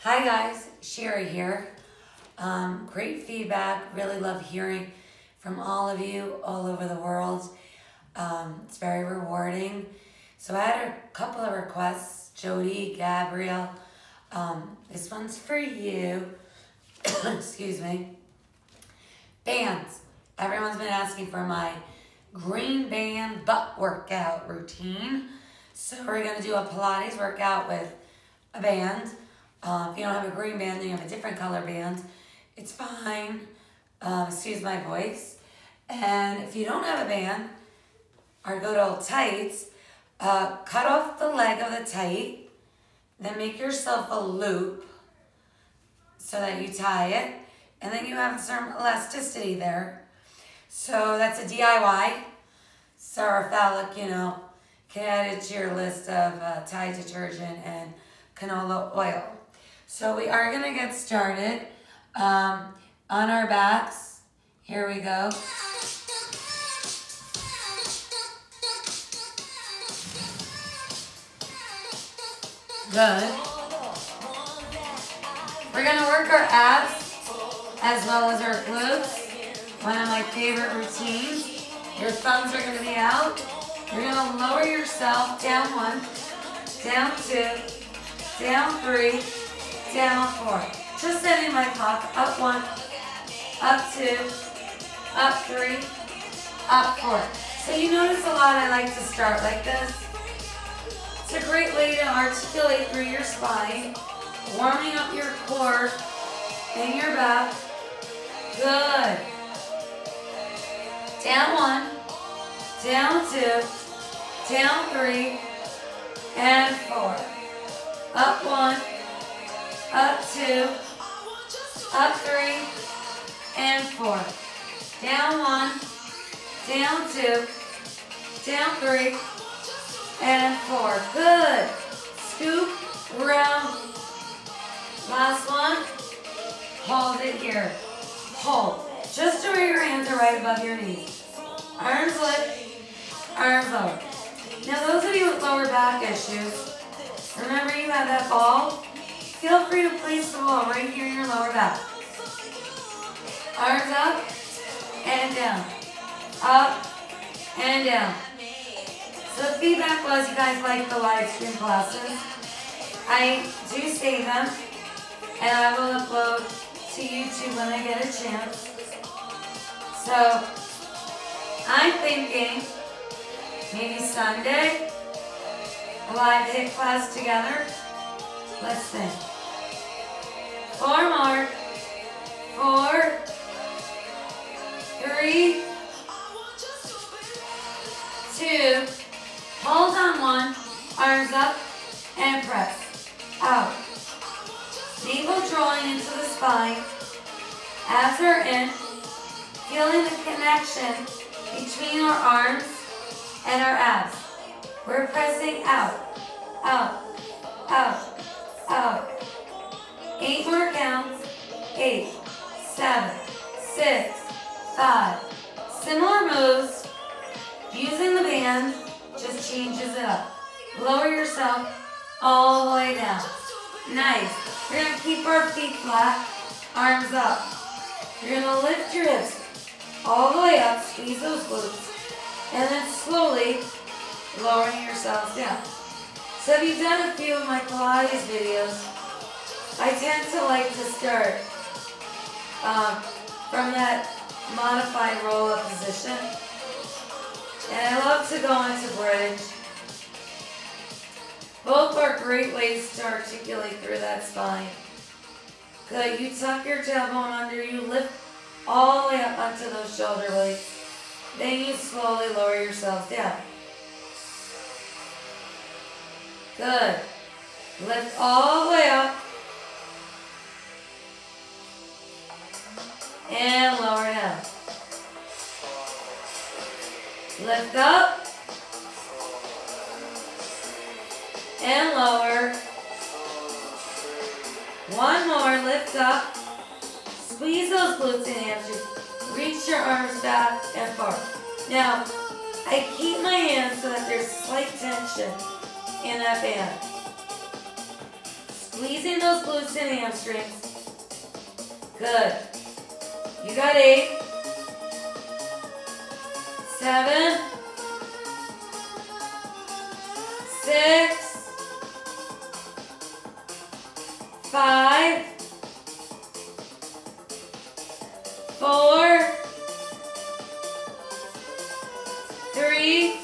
Hi guys, Shira here. Great feedback. Really love hearing from all of you all over the world. It's very rewarding. So I had a couple of requests. Jody, Gabrielle, this one's for you. Excuse me. Bands. Everyone's been asking for my green band butt workout routine. So we're going to do a Pilates workout with a band. If you don't have a green band, then you have a different color band. It's fine. Excuse my voice. And if you don't have a band, our good old tights, cut off the leg of the tight, then make yourself a loop so that you tie it, and then you have some elasticity there. So that's a DIY. Sarah Phallic, can add it to your list of Tide detergent and canola oil. So we are going to get started on our backs. Here we go. Good. We're going to work our abs as well as our glutes. One of my favorite routines. Your thumbs are going to be out. You're going to lower yourself down 1, down 2, down 3, down 4. Just setting my clock. Up 1, up 2, up 3, up 4. So you notice a lot I like to start like this. It's a great way to articulate through your spine, warming up your core and your back. Good. Down 1, down 2, down 3, and 4. Up 1, up 2, up 3, and 4. Down 1, down 2, down 3, and 4. Good. Scoop, round. Last one. Hold it here. Hold. Just to where your hands are right above your knees. Arms lift, arms lower. Now those of you with lower back issues, remember you have that ball. Feel free to place the ball right here in your lower back. Arms up and down. Up and down. So the feedback was you guys like the live stream classes. I do save them and I will upload to YouTube when I get a chance. So I'm thinking maybe Sunday, a live HIIT class together. Let's think. 4 more. 4, 3, 2, hold on 1, arms up, and press. Out. Navel drawing into the spine. Abs are in. Feeling the connection between our arms and our abs. We're pressing out, out, out, out. 8 more counts. 8, 7, 6, 5. Similar moves. Using the band just changes it up. Lower yourself all the way down. Nice. We're going to keep our feet flat, arms up. You're going to lift your hips all the way up, squeeze those glutes, and then slowly lowering yourselves down. So if you've done a few of my Pilates videos, I tend to like to start from that modified roll-up position. And I love to go into bridge. Both are great ways to articulate through that spine. Good, you tuck your tailbone under, you lift all the way up onto those shoulder blades. Then you slowly lower yourself down. Good. Lift all the way up. And lower down. Lift up. And lower. One more, lift up. Squeeze those glutes and hamstrings. Reach your arms back and forward. Now, I keep my hands so that there's slight tension in that band. Squeezing those glutes and hamstrings. Good. You got 8, 7, 6, 5, 4, 3,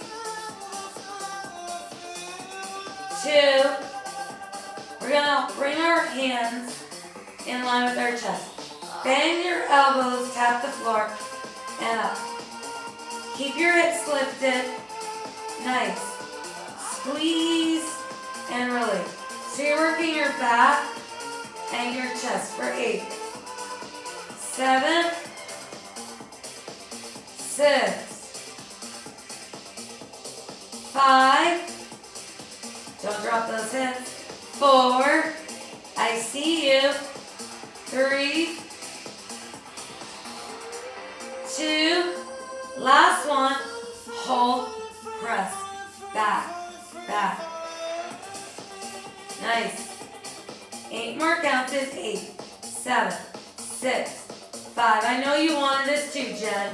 2. We're gonna bring our hands in line with our chest. Bend your elbows, tap the floor, and up. Keep your hips lifted. Nice. Squeeze and release. So you're working your back and your chest for 8, 7, 6, 5. Don't drop those hips. 4. I see you. 3, 2. Last one. Hold. Press. Back. Back. Nice. 8 more counts is 8, 7, 6, 5. I know you wanted this too, Jen.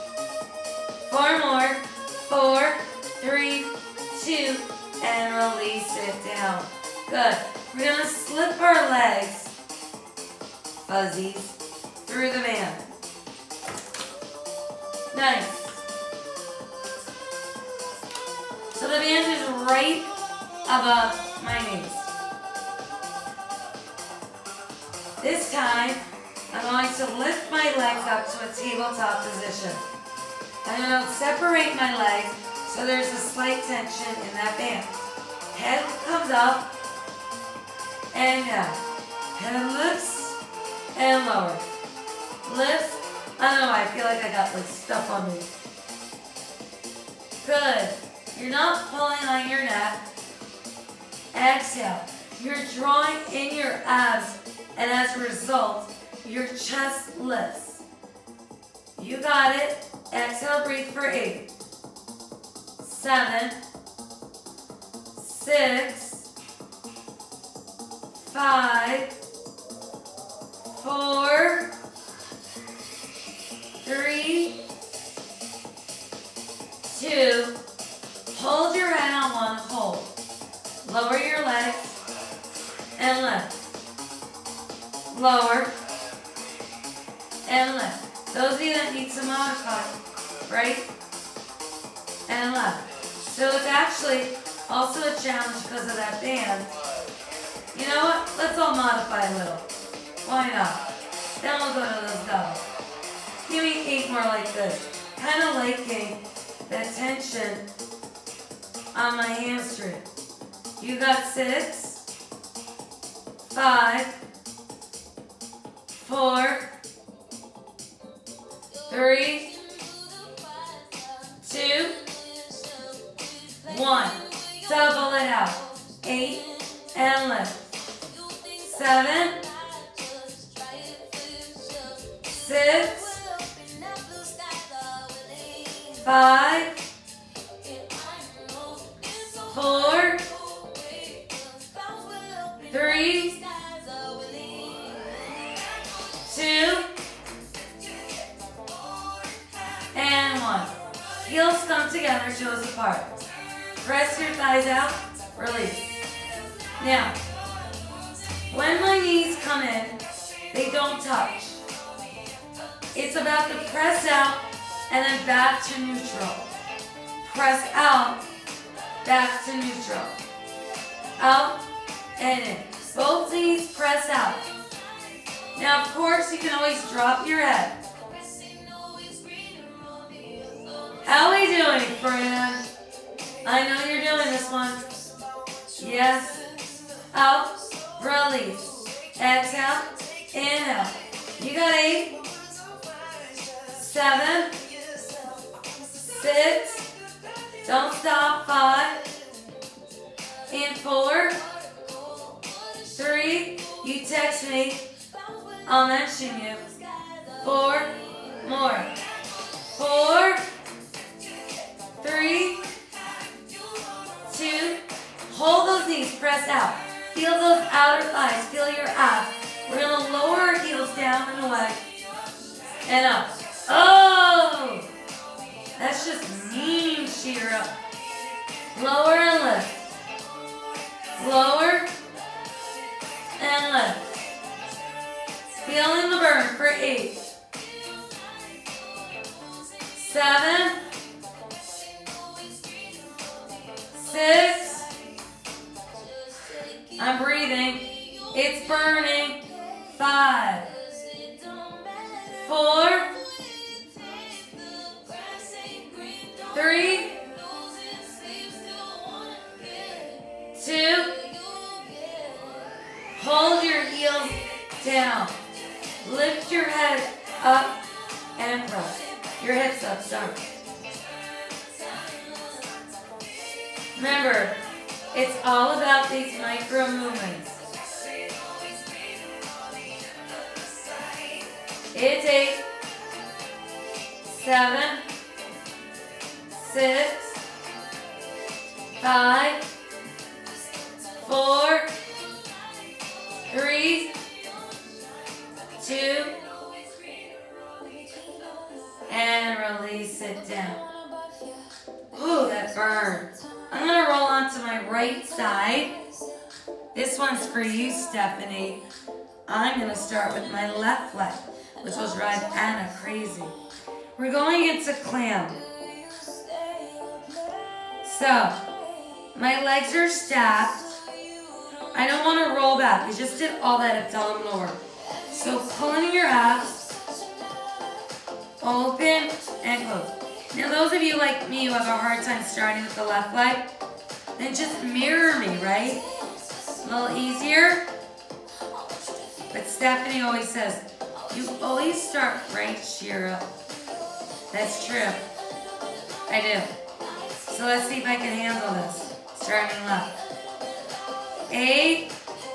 4 more. 4, 3, 2, and release it down. Good. We're going to slip our legs, fuzzies, through the band. Nice. So the band is right above my knees. This time, I'm going to lift my legs up to a tabletop position. I'm going to separate my legs so there's a slight tension in that band. Head comes up and down. Head lifts and lowers. Lifts. I don't know why, I feel like I got like stuff on me. Good. You're not pulling on your neck. Exhale. You're drawing in your abs, and as a result, your chest lifts. You got it. Exhale, breathe for 8, 7, 6, 5, 4, 3, 2. Hold your head on one, hold. Lower your legs and lift. Lower and lift. Those of you that need some modify, right and left. So it's actually also a challenge because of that band. You know what? Let's all modify a little. Why not? Then we'll go to those doubles. Give me 8 more like this. Kind of liking the tension on my hamstring. You got 6, 5, 4, 3, 2, 1. Double it out. 8 and lift. 7, 6, 5, 4, 3, 2, and 1. Heels come together, toes apart. Press your thighs out, release. Now, when my knees come in, they don't touch. It's about to press out and then back to neutral. Press out, back to neutral. Out and in. Both knees press out. Now, of course, you can always drop your head. How are we doing, friend? I know you're doing this one. Yes. Out. Release. Exhale. Inhale. You got 8, 7, 6. Don't stop. 5. And 4. 3. You text me. I'll mention you. 4 more. 4, 3, 2. Hold those knees. Press out. Feel those outer thighs. Feel your abs. We're going to lower our heels down and away. And up. Oh! That's just mean, Shira. Lower and lift. Lower and lift. Feeling the burn for 8, 7, 6. I'm breathing. It's burning. 5, 4, 3, 2. Hold your heels down. Lift your head up and press. Your hips up, sorry. Remember, it's all about these micro movements. It's 8, 7, 6, 5, 4, 3, 2, and release it down. Ooh, that burns. I'm going to roll onto my right side. This one's for you, Stephanie. I'm going to start with my left leg, which will drive Anna crazy. We're going into clam. So, my legs are stacked. I don't want to roll back. We just did all that abdominal work. So pulling your abs, open and close. Now those of you like me who have a hard time starting with the left leg, then just mirror me, right? A little easier. But Stephanie always says, you always start right, Shira. That's true. I do. So let's see if I can handle this. Starting left. 8,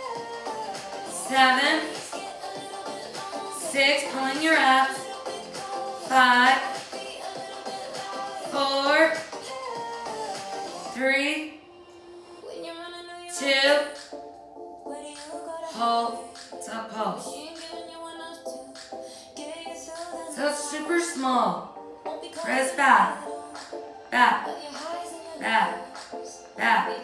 7, 6, pulling your abs. 5, 4, 3, 2, hold to pulse. So it's super small. Press back, back, back, back.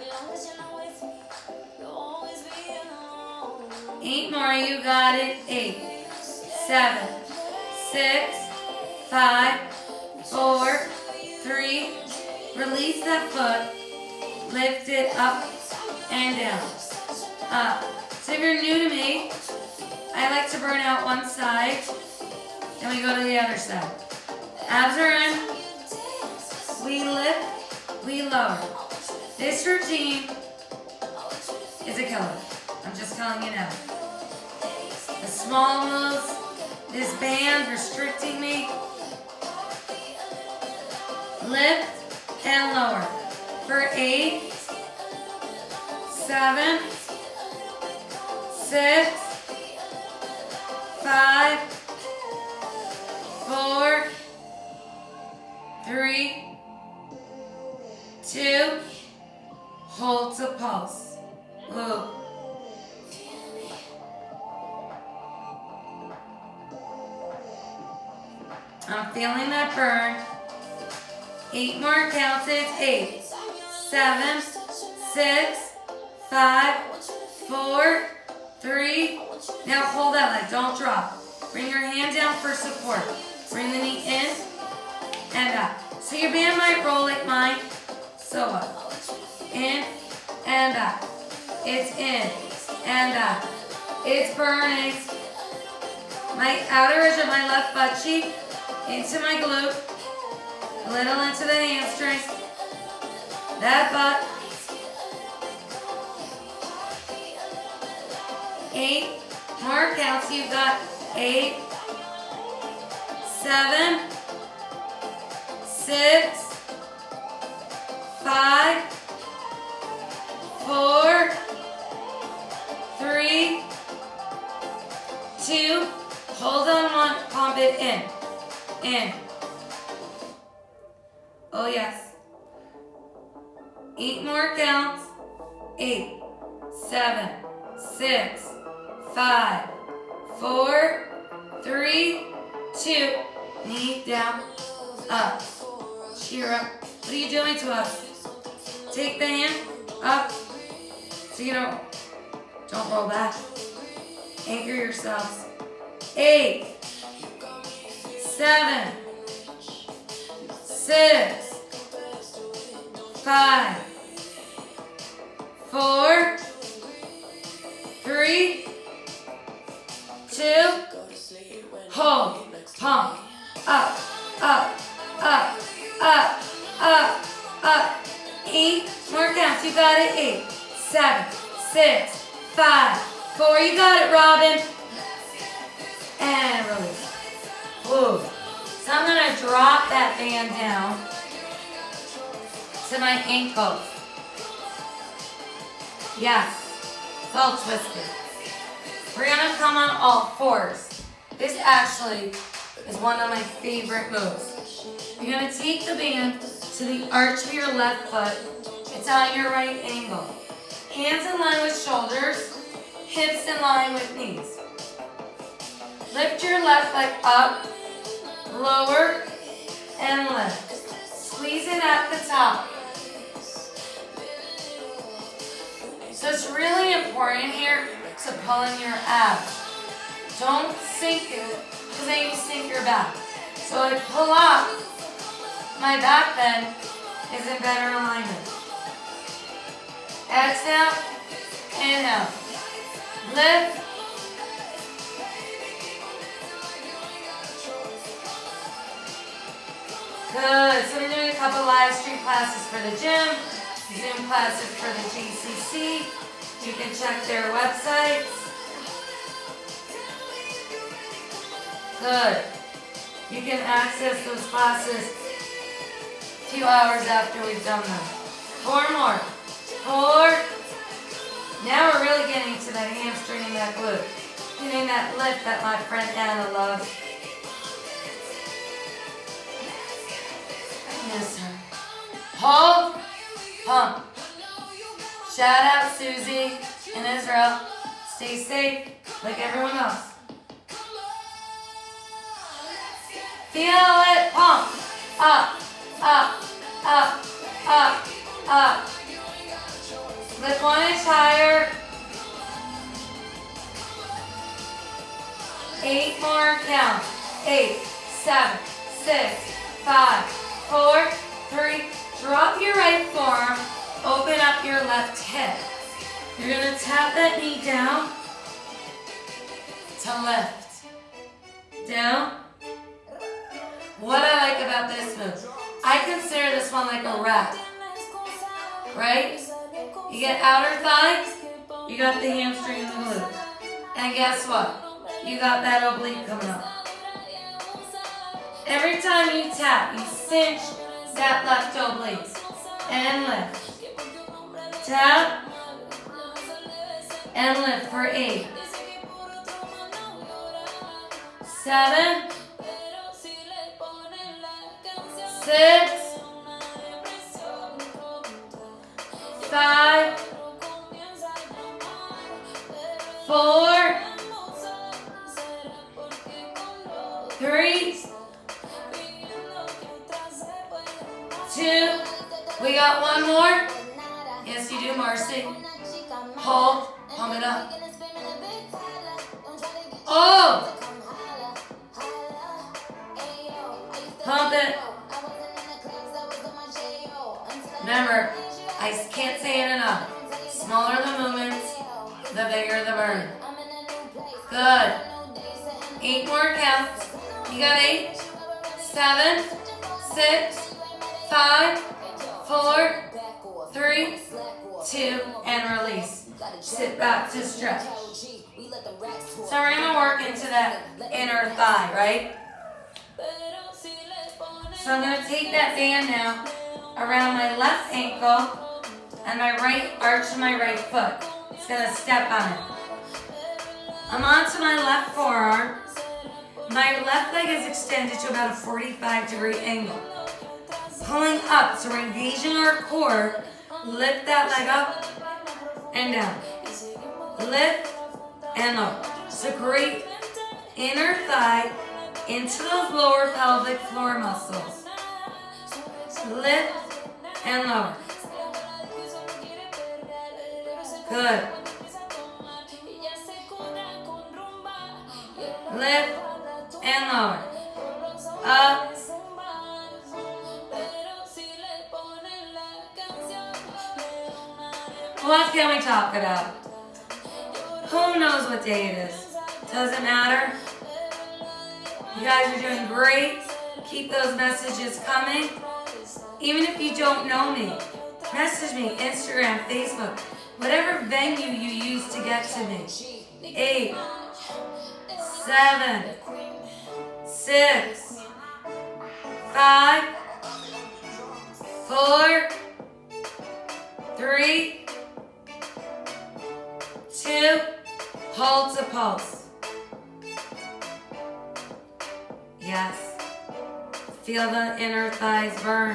8 more, you got it. 8, 7, 6, 5, 4, 3. Release that foot. Lift it up and down. Up. So if you're new to me, I like to burn out one side. Then we go to the other side. Abs are in. We lift. We lower. This routine is a killer. I'm just telling you now. The small moves, this band restricting me. Lift and lower. For 8, 7, 6, 5, 4, 3, 2, hold to pulse. Ooh. I'm feeling that burn. 8 more counts. It's 8, 7, 6, 5, 4, 3. Now hold that leg. Don't drop. Bring your hand down for support. Bring the knee in and out. So your band might roll like mine. So what? In and out. It's in and out. It's burning. My outer edge of my left butt cheek into my glute. A little into the hamstring. That butt. 8 more counts. You've got 8, 7, 6, 5, 4, 3, 2. Hold on one. Pump it in. In. Oh yes. 8 more counts. 8, 7, 6, 5, 4, 3, 2. Knee down, up. Shira, what are you doing to us? Take the hand up so you don't roll back. Anchor yourselves. 8, 7, 6, 5, 4, 3, 2, hold, pump, up, up, up, up, up, up. 8 more counts. You got it. 8, 7, 6, 5, 4. You got it, Robin. And release. Woo. So I'm going to drop that band down to my ankles. Yes. It's all twisted. We're going to come on all fours. This actually is one of my favorite moves. You're going to take the band to the arch of your left foot. It's on your right angle. Hands in line with shoulders, hips in line with knees. Lift your left leg up, lower, and lift. Squeeze it at the top. So it's really important here to pull in your abs. Don't sink it, because then you sink your back. So I pull up, my back then is in better alignment. Exhale, inhale, lift, good. So we're doing a couple live stream classes for the gym, Zoom classes for the GCC. You can check their websites. Good. You can access those classes a few hours after we've done them. 4 more. 4. Now we're really getting to that hamstring and that glute. Getting that lift that my friend Anna loves. Yes, sir. Hold. Pump. Shout out Susie in Israel. Stay safe like everyone else. Feel it. Pump. Up. Up. Up. Up. Up. Lift 1 inch higher. 8 more count. 8, 7, 6, 5, 4, 3. Drop your right forearm. Open up your left hip. You're going to tap that knee down to lift. Down. What I like about this move, I consider this one like a rack. Right? You get outer thigh, you got the hamstring and the glute. And guess what? You got that oblique coming up. Every time you tap, you cinch that left oblique. And lift. Tap. And lift for 8. 7. 6. 5. 4. 3. 2. We got one more. Yes, you do, Marcy. Hold. Pump it up. Oh! Pump it. Remember, I can't say it enough. Smaller the movements, the bigger the burn. Good. 8 more counts. You got 8, 7, 6, 5, 4, 3, 2, and release. Sit back to stretch. So we're going to work into that inner thigh, right? So I'm going to take that band now around my left ankle and my right arch of my right foot. It's going to step on it. I'm onto my left forearm. My left leg is extended to about a 45-degree angle. Pulling up, so we're engaging our core. Lift that leg up and down. lift, and lower. So great inner thigh into those lower pelvic floor muscles. Lift and lower. Good. Lift and lower. Up. What can we talk about? Who knows what day it is? Doesn't matter. You guys are doing great. Keep those messages coming. Even if you don't know me, message me, Instagram, Facebook, whatever venue you use to get to me. 8, 7, 6, 5, 4, 3, 2, hold to pulse. Yes. Feel the inner thighs burn.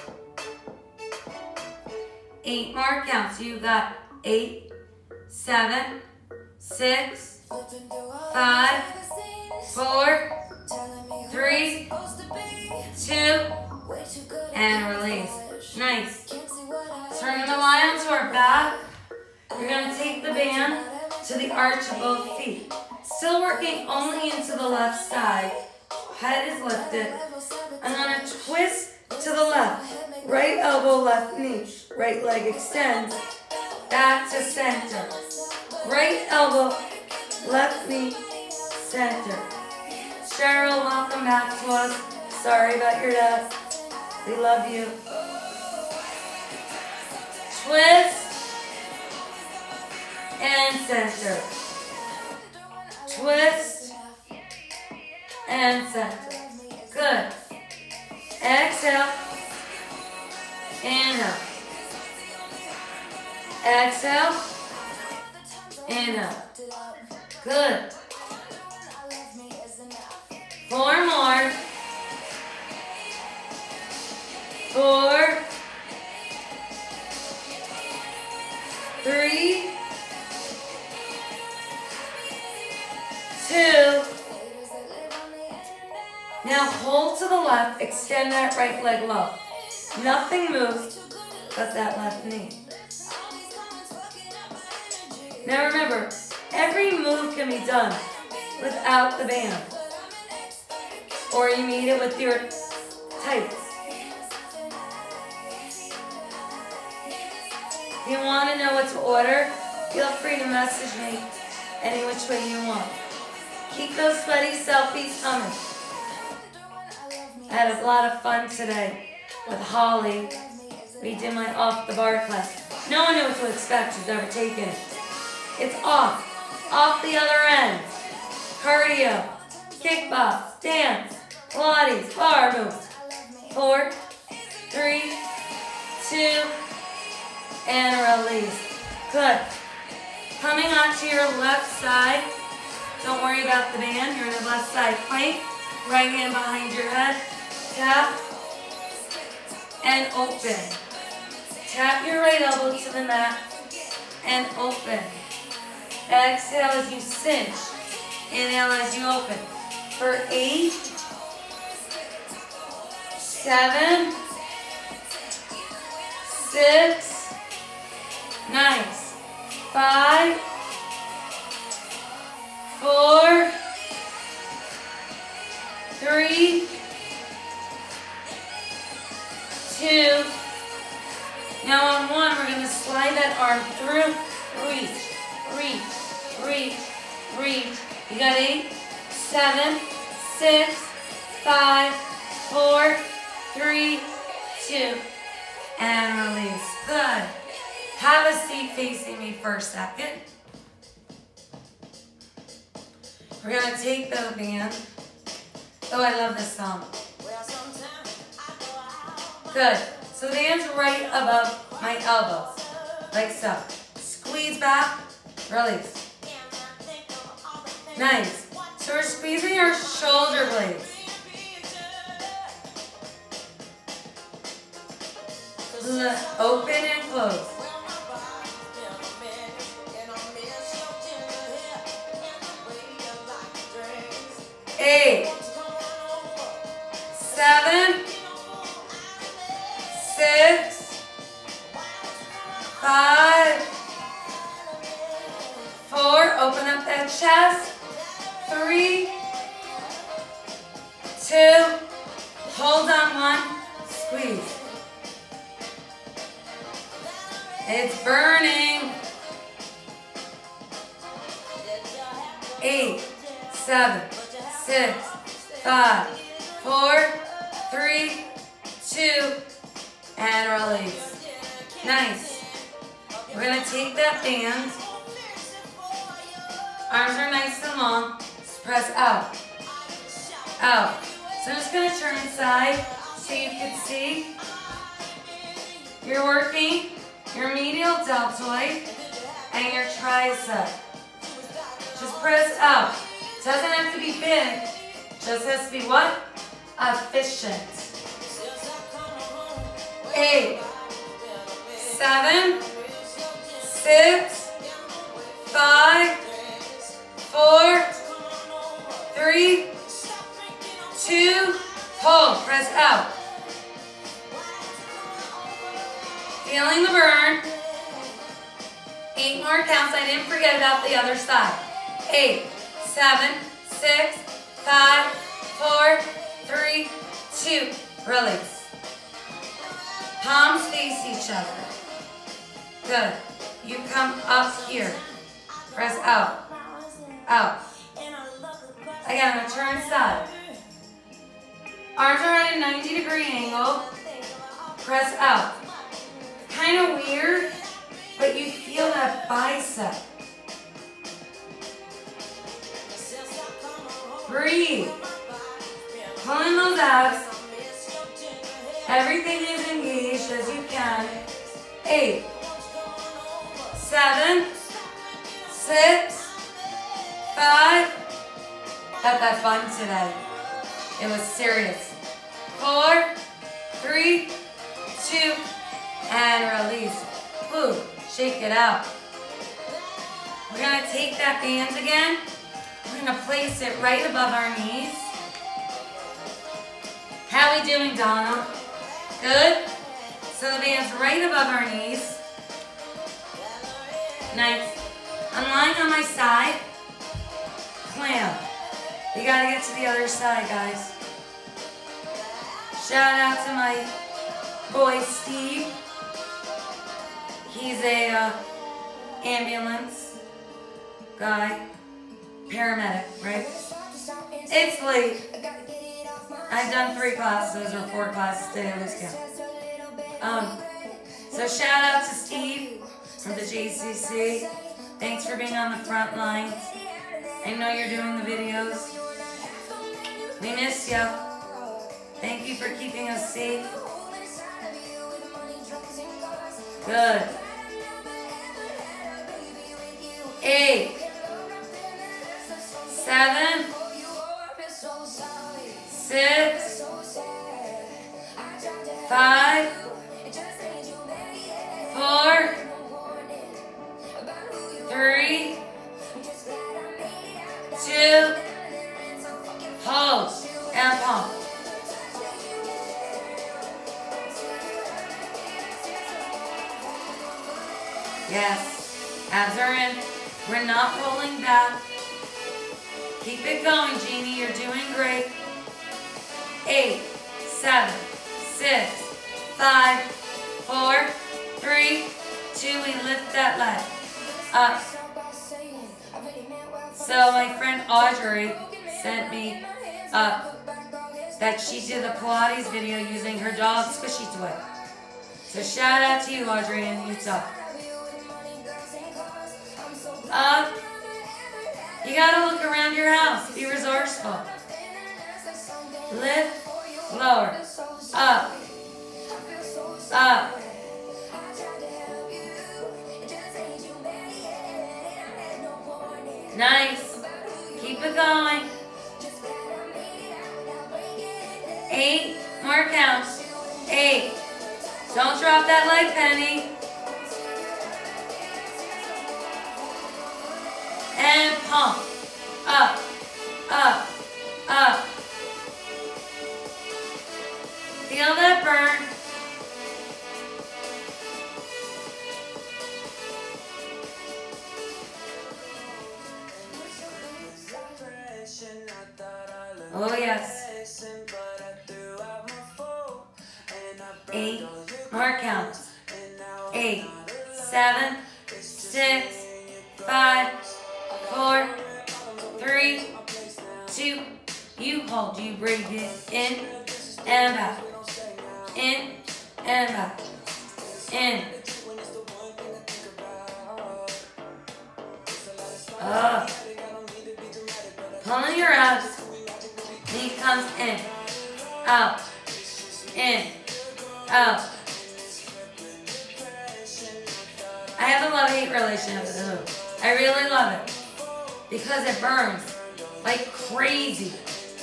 8 more counts. You got 8, 7, 6, 5, 4, 3, 2, and release. Nice. Turning the lie onto our back. We're going to take the band to the arch of both feet. Still working only into the left side. Head is lifted. I'm going to twist to the left. Right elbow, left knee. Right leg extends. Back to center. Right elbow, left knee, center. Cheryl, welcome back to us. Sorry about your death. We love you. Twist and center. Twist and center. Good. Exhale. Inhale. Exhale. Inhale. Good. 4 more. 4, 3, 2. Now hold to the left, extend that right leg low. Nothing moves but that left knee. Now remember, every move can be done without the band. Or you meet it with your tights. If you want to know what to order, feel free to message me any which way you want. Keep those sweaty selfies coming. I had a lot of fun today with Holly. We did my off the bar class. No one knew what to expect who's ever taken it. It's off the other end. Cardio, kickbox, dance, Pilates, bar moves. 4, 3, 2, and release. Good. Coming onto your left side. Don't worry about the band. You're in the left side plank. Right hand behind your head. Tap and open. Tap your right elbow to the mat and open. Exhale as you cinch. Inhale as you open. For 8, 7, 6, nice. 5, 4, 3, 2. Now on 1, we're going to slide that arm through. Reach, reach, reach, reach. You got 8, 7, 6, 5, 4, 3, 2, and release. Good. Have a seat facing me for a second. We're going to take the band. Oh, I love this song. Good. So the band's right above my elbows, like so. Squeeze back, release. Nice. So we're squeezing our shoulder blades. Open and close. 5, 4, open up that chest. 3, 2, hold on 1, squeeze. It's burning. 8, 7, 6, 5, 4, 3, 2, and release. Nice. We're going to take that band. Arms are nice and long. Just press out. Out. So I'm just going to turn inside so you can see. You're working your medial deltoid and your tricep. Just press out. Doesn't have to be big. Just has to be what? Efficient. 8, 7, 6, 5, 4, 3, 2, hold. Press out. Feeling the burn. 8 more counts. I didn't forget about the other side. 8, 7, 6, 5, 4, 3, 2. Release. Palms face each other. Good. You come up here. Press out. Out. Again, I'm going to turn inside. Arms are at a 90-degree angle. Press out. Kind of weird, but you feel that bicep. Breathe. Pulling those abs. Everything is engaged as you can. 8, 7, 6, 5. Got that fun today. It was serious. 4, 3, 2, and release. Ooh, shake it out. We're going to take that band again. We're going to place it right above our knees. How we doing, Donna? Good? So the band's right above our knees. Nice. I'm lying on my side. Clam. You got to get to the other side, guys. Shout out to my boy, Steve. He's a ambulance guy, paramedic, right? It's late. I've done 3 classes or 4 classes today, I lose count. So shout out to Steve from the JCC. Thanks for being on the front lines. I know you're doing the videos. We miss you. Thank you for keeping us safe. Good. 8, 7, 6, 5, 4, 3, 2, hold, and pump. Yes, abs are in. We're not rolling back. Keep it going, Jeannie. You're doing great. 8, 7, 6, 5, 4, 3, 2. We lift that leg up. So my friend Audrey sent me that she did the Pilates video using her dog squishy toy. So shout out to you, Audrey, in Utah. Up. You gotta look around your house. Be resourceful. Lift, lower, up, up. Nice. Keep it going. 8 more counts. 8. Don't drop that leg, Penny. And pump. Up, up, up. Feel that burn. Oh yes. 8 more counts. 8, 7, 6, 5, 4, 3, 2. You hold. You breathe it in and back. In and back. In. Up. Pulling your abs. Knee comes in. Out. In. Out. I have a love-hate relationship with the move. I really love it. Because it burns like crazy.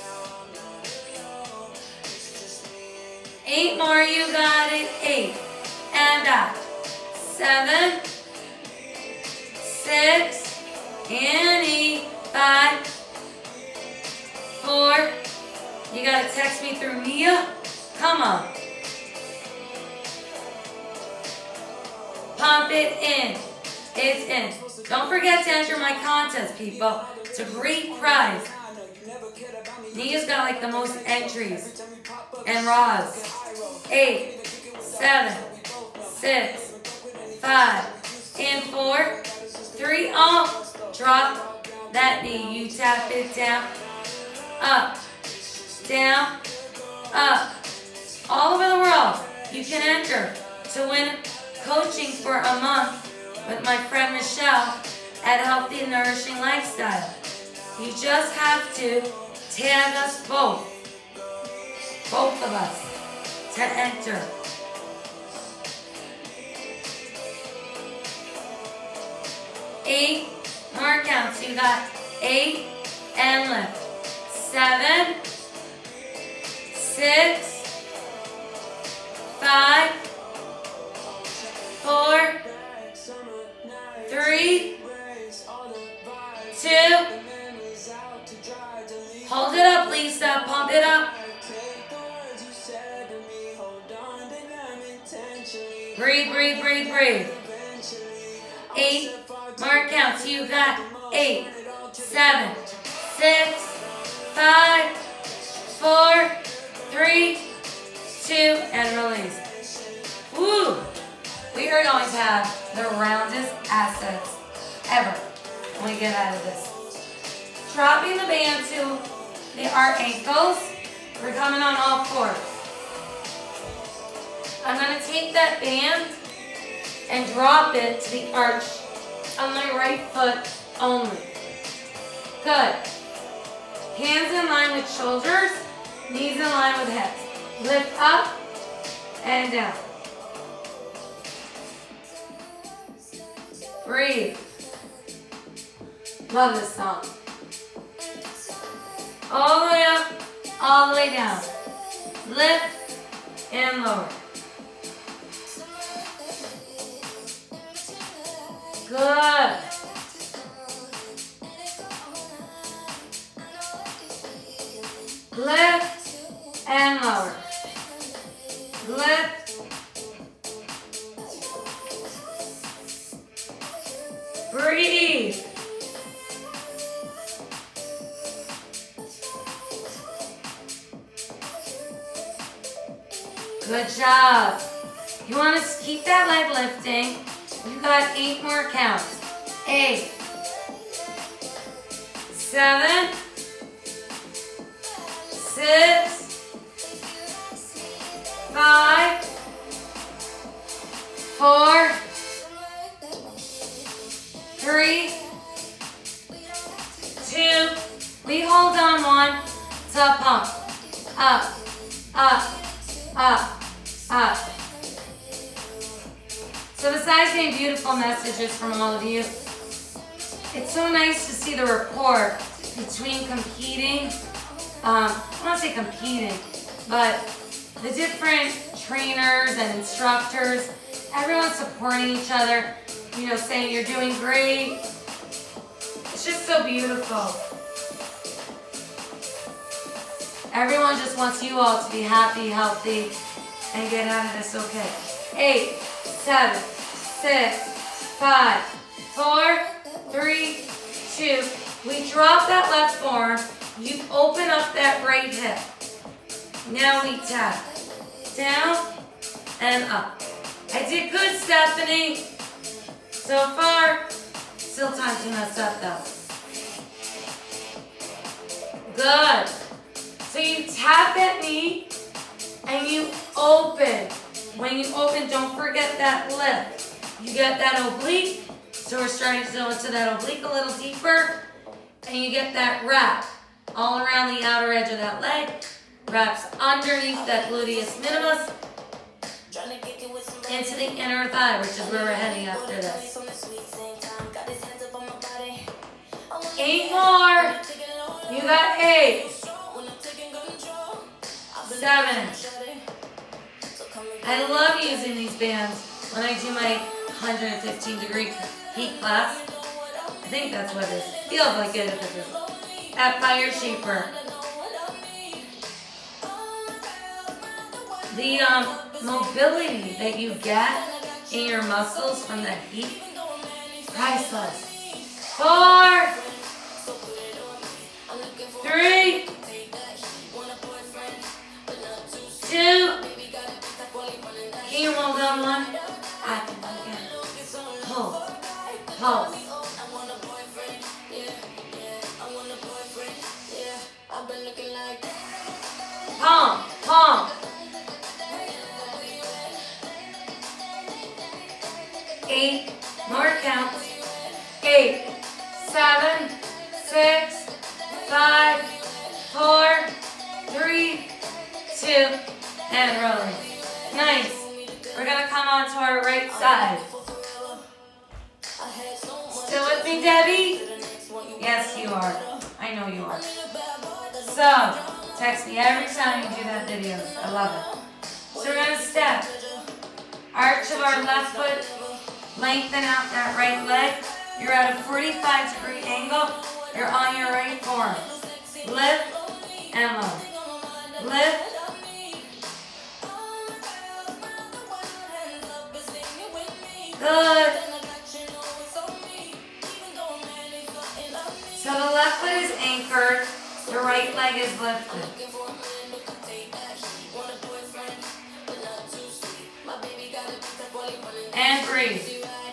8 more, you got it. 8. And back. 7, 6, and 8. 5, 4. You gotta text me through Mia. Come on. Pump it in. It's in. Don't forget to enter my contest, people. It's a great prize. Nia's got like the most entries and Roz. 8, 7, 6, 5, and 4, 3. Oh, drop that knee. You tap it down, up, down, up. All over the world, you can enter to win coaching for a month with my friend Michelle at Healthy and Nourishing Lifestyle. You just have to tag us both of us, to enter. 8 more counts. You got 8 and lift. 7, 6, 5, 4, 3, 2. Hold it up, Lisa. Pump it up. Breathe, breathe, breathe, breathe. 8 more counts. You got 8, 7, 6, 5, 4, 3, 2, and release. Woo! We are going to have the roundest assets ever when we get out of this. Dropping the band to our ankles. We're coming on all fours. I'm going to take that band and drop it to the arch on my right foot only. Good. Hands in line with shoulders, knees in line with hips. Lift up and down. Breathe. Love this song. All the way up, all the way down. Lift and lower. Good. Lift and lower. Lift. Breathe. Good job. You want to keep that leg lifting. You got 8 more counts. 8, 7, 6, 5, 4, 3, 2. We hold on 1 to pump. Up, up, up, up. So besides getting beautiful messages from all of you, it's so nice to see the rapport between competing, I don't want to say competing, but the different trainers and instructors, everyone supporting each other, you know, saying you're doing great. It's just so beautiful. Everyone just wants you all to be happy, healthy, and get out of this okay. 8, 7, 6, 5, 4, 3, 2. We drop that left forearm You open up that right hip. Now we tap. Down and up. I did good, Stephanie. So far, still time to mess up though. Good. So you tap that knee and you open. When you open, don't forget that lift. You get that oblique. So we're starting to go into that oblique a little deeper. And you get that wrap all around the outer edge of that leg. Wraps underneath that gluteus minimus into the inner thigh, which is where we're heading after this. 8 more. You got 8. 7. I love using these bands when I do my 115-degree heat class. I think that's what it is. Feels like it if it is. At Fire Shaper. The mobility that you get in your muscles from that heat, priceless. 4, 3, 2. Can you roll down 1? I can do it again. Pulse. Pulse. Palm. Palm. 8 more counts. 8, 7, 6, 5, 4, 3, 2, and rolling. Nice. We're gonna come on to our right side. Still with me, Debbie? Yes, you are. I know you are. So, text me every time you do that video. I love it. So we're gonna step. Arch of our left foot. Lengthen out that right leg. You're at a 45-degree angle. You're on your right forearm. Lift and low. Lift. Good. So the left foot is anchored. The right leg is lifted. And breathe.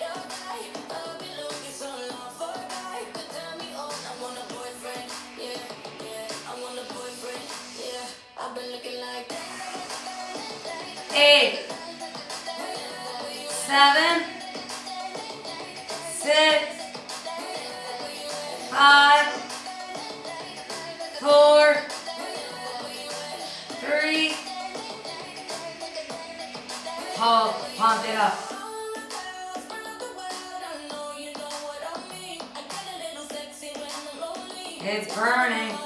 Eight, 7, 6, 5, 4, 3. Hold, pump it up. It's burning.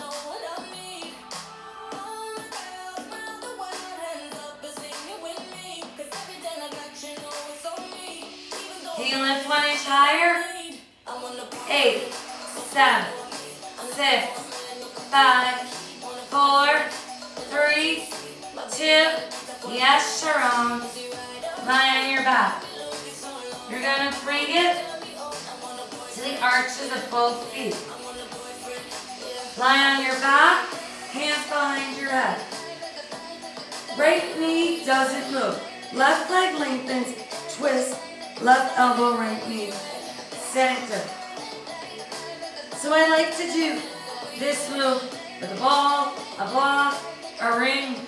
Can you lift 1 inch higher? 8, 7, 6, 5, 4, 3, 2. Yes, Sharon. Lie on your back. You're going to bring it to the arches of both feet. Lie on your back, hands behind your head. Right knee doesn't move. Left leg lengthens, twist, left elbow, right knee, center. So I like to do this move with a ball, a block, a ring.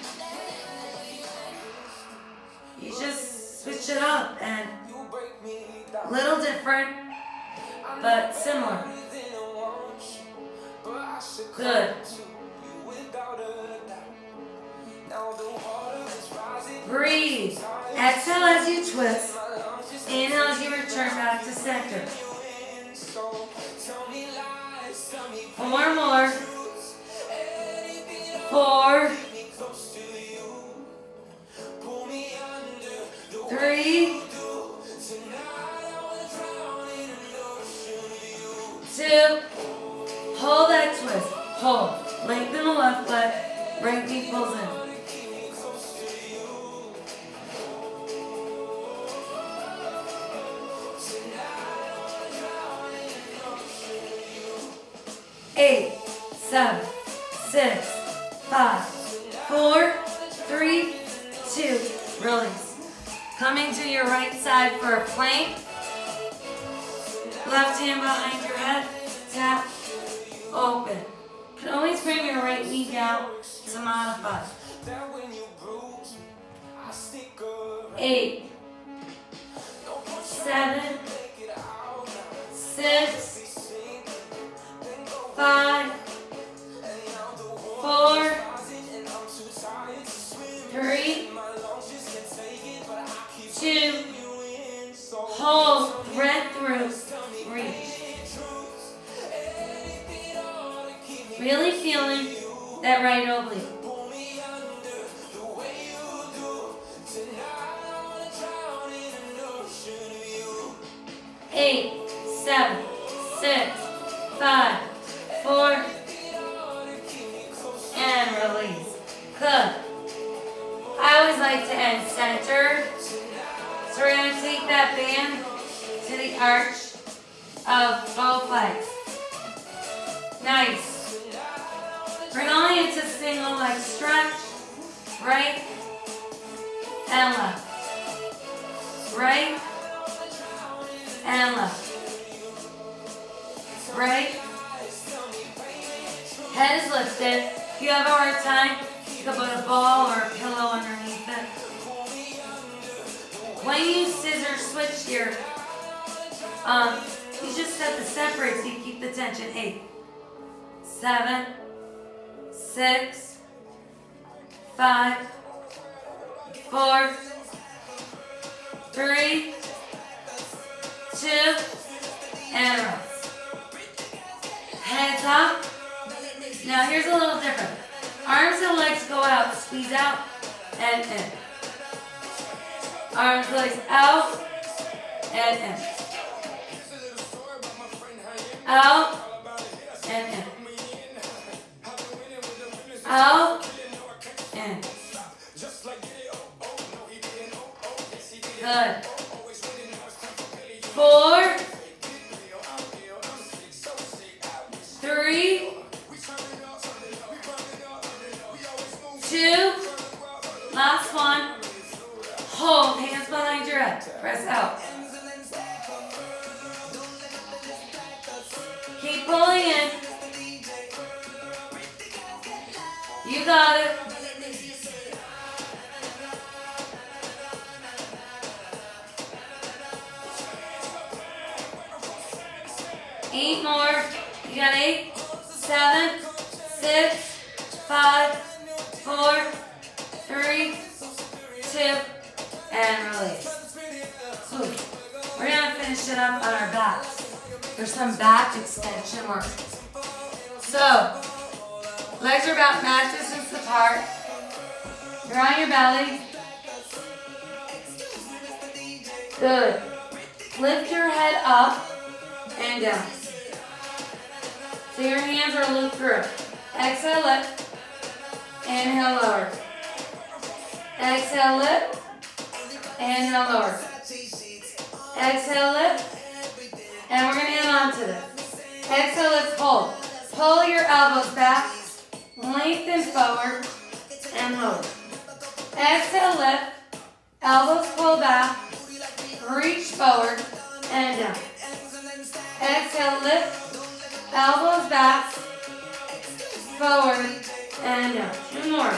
You just switch it up and a little different, but similar. Good. Breathe. Exhale as you twist. Inhale as you return back to center. 4 more. 4. 3. 2. Hold that twist. Hold. Lengthen the left leg. Right knee pulls in. Eight, 7, 6, 5, 4, 3, 2, release. Coming to your right side for a plank. Left hand behind your head, tap, open. You can always bring your right knee down to modify. 8, 7, 6, 5, 4, 3, 2, hold, thread through, reach. Really feeling that right oblique. 8, 7, 6, 5, 4, and release. Good. I always like to end centered. So we're going to take that band to the arch of both legs. Nice. We're going into single leg stretch. Right and left. Right and left. Right. Head is lifted. If you have a hard time, you can put a ball or a pillow underneath it. When you scissor switch here, you just have to separate so you keep the tension. 8, 7, 6, 5, 4, 3, 2, and rest. Heads up. Now here's a little different. Arms and legs go out, squeeze out, and in. Arms, legs out, and in. Out, and in. Out, in. Good. 4, 3, 2, last one. Hold, hands behind your head. Press out. Keep pulling in. You got it. Eight more. You got 8, 7, 6, 5, 4, 3, 2, and release. We're going to finish it up on our backs. There's some back extension work. So, legs are about mat distance apart. You're on your belly. Good. Lift your head up and down. So your hands are looped through. Exhale, lift. Inhale, lower. Exhale, lift. Inhale, lower. Exhale, lift. And we're going to hang on to this. Exhale, lift, hold. Pull your elbows back. Lengthen forward and lower. Exhale, lift. Elbows pull back. Reach forward and down. Exhale, lift. Elbows back. Forward and down. 2 more.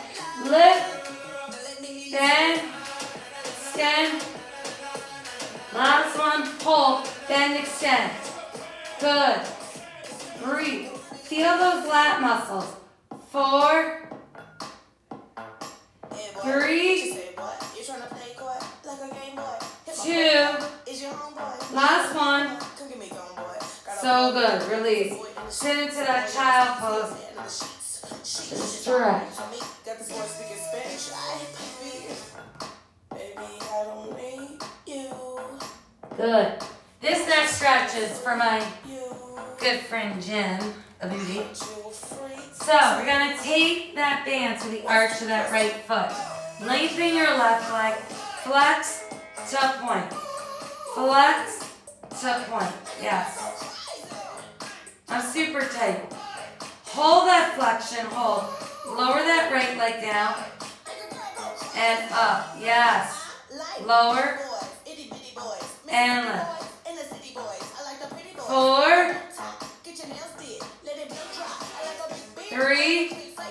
Lift. Bend. Extend. Last one. Pull. Bend, extend. Good. Breathe. Feel those lat muscles. 4, 3, 2, last one. So good. Release. Sit into that child pose. Stretch. Good. This next stretch is for my good friend Jen, a beauty. So we're going to take that band to the arch of that right foot. Lengthen your left leg. Flex to point. Flex to point. Yes. I'm super tight. Hold that flexion, hold. Lower that right leg down. And up, yes. Lower. And lift. 4, 3,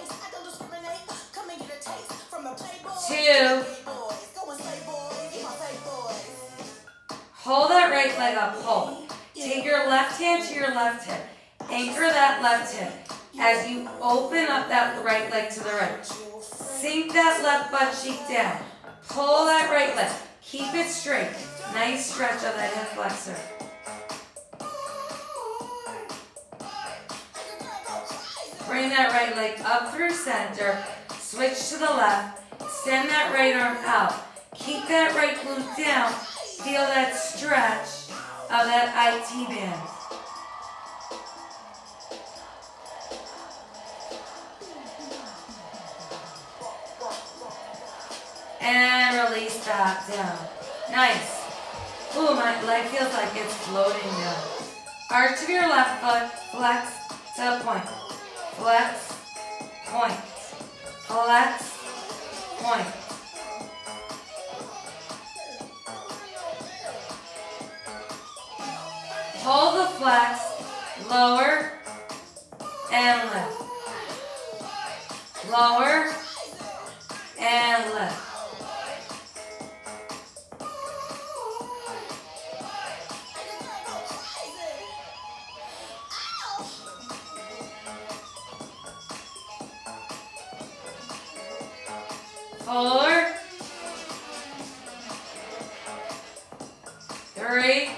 2. Hold that right leg up, hold. Take your left hand to your left hip. Anchor that left hip as you open up that right leg to the right. Sink that left butt cheek down. Pull that right leg. Keep it straight. Nice stretch of that hip flexor. Bring that right leg up through center. Switch to the left. Extend that right arm out. Keep that right glute down. Feel that stretch of that IT band. And release back down. Nice. Ooh, my leg feels like it's floating down. Arch of your left foot, flex to point. Flex, point. Flex, point. Hold the flex, lower, and lift. Lower, and lift. Four, 3,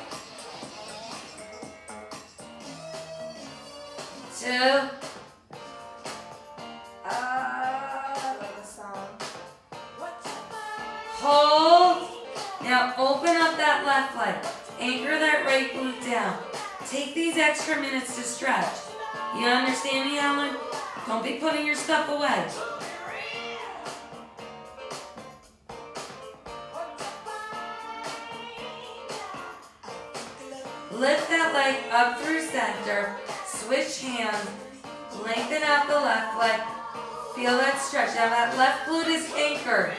2. Hold. Now open up that left leg. Anchor that right glute down. Take these extra minutes to stretch. You understand me, Ellen? Don't be putting your stuff away. Lift that leg up through center. Switch hands. Lengthen out the left leg. Feel that stretch. Now that left glute is anchored.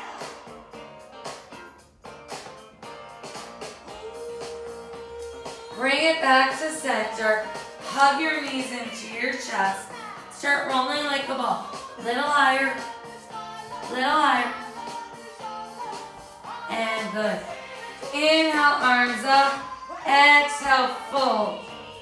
Bring it back to center. Hug your knees into your chest. Start rolling like a ball. Little higher. Little higher. And good. Inhale, arms up. Exhale, fold.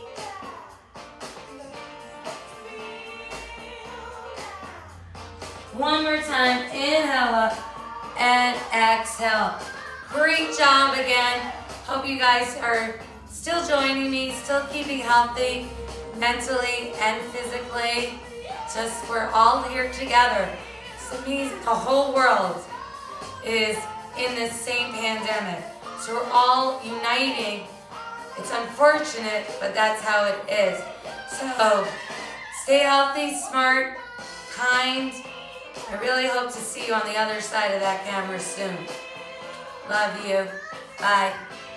One more time. Inhale up and exhale. Great job again. Hope you guys are still joining me, still keeping healthy mentally and physically. Just we're all here together. So it means the whole world is in this same pandemic. So we're all uniting. It's unfortunate, but that's how it is. So stay healthy, smart, kind. I really hope to see you on the other side of that camera soon. Love you. Bye.